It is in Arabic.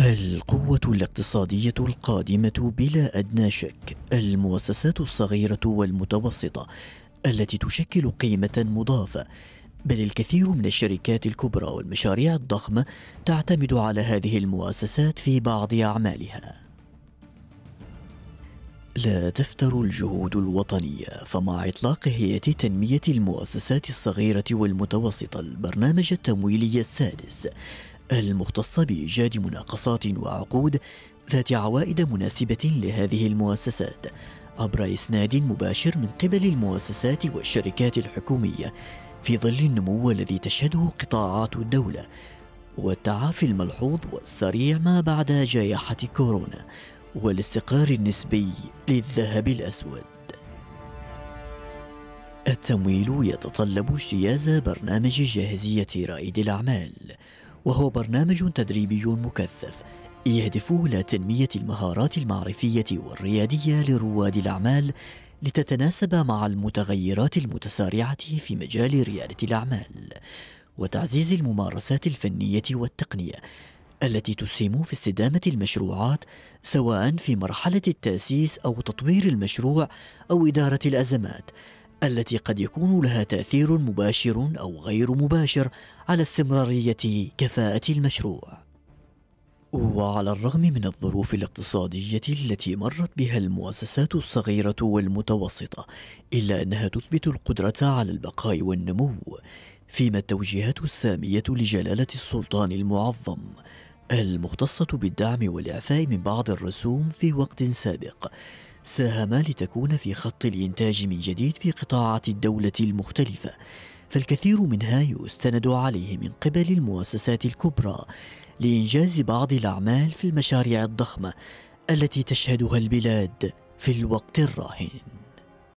القوة الاقتصادية القادمة بلا أدنى شك المؤسسات الصغيرة والمتوسطة التي تشكل قيمة مضافة، بل الكثير من الشركات الكبرى والمشاريع الضخمة تعتمد على هذه المؤسسات في بعض أعمالها. لا تفتر الجهود الوطنية، فمع إطلاق هيئة تنمية المؤسسات الصغيرة والمتوسطة البرنامج التمويلي السادس المختص بإيجاد مناقصات وعقود ذات عوائد مناسبة لهذه المؤسسات عبر إسناد مباشر من قبل المؤسسات والشركات الحكومية، في ظل النمو الذي تشهده قطاعات الدولة والتعافي الملحوظ والسريع ما بعد جائحة كورونا والاستقرار النسبي للذهب الأسود. التمويل يتطلب اجتياز برنامج جاهزية رائد الأعمال، وهو برنامج تدريبي مكثف يهدف إلى تنمية المهارات المعرفية والريادية لرواد الأعمال لتتناسب مع المتغيرات المتسارعة في مجال ريادة الأعمال، وتعزيز الممارسات الفنية والتقنية التي تسهم في استدامة المشروعات، سواء في مرحلة التأسيس أو تطوير المشروع أو إدارة الأزمات التي قد يكون لها تأثير مباشر أو غير مباشر على استمرارية كفاءة المشروع. وعلى الرغم من الظروف الاقتصادية التي مرت بها المؤسسات الصغيرة والمتوسطة، إلا أنها تثبت القدرة على البقاء والنمو، فيما التوجيهات السامية لجلالة السلطان المعظم المختصة بالدعم والإعفاء من بعض الرسوم في وقت سابق ساهما لتكون في خط الإنتاج من جديد في قطاعات الدولة المختلفة، فالكثير منها يستند عليه من قبل المؤسسات الكبرى لإنجاز بعض الأعمال في المشاريع الضخمة التي تشهدها البلاد في الوقت الراهن.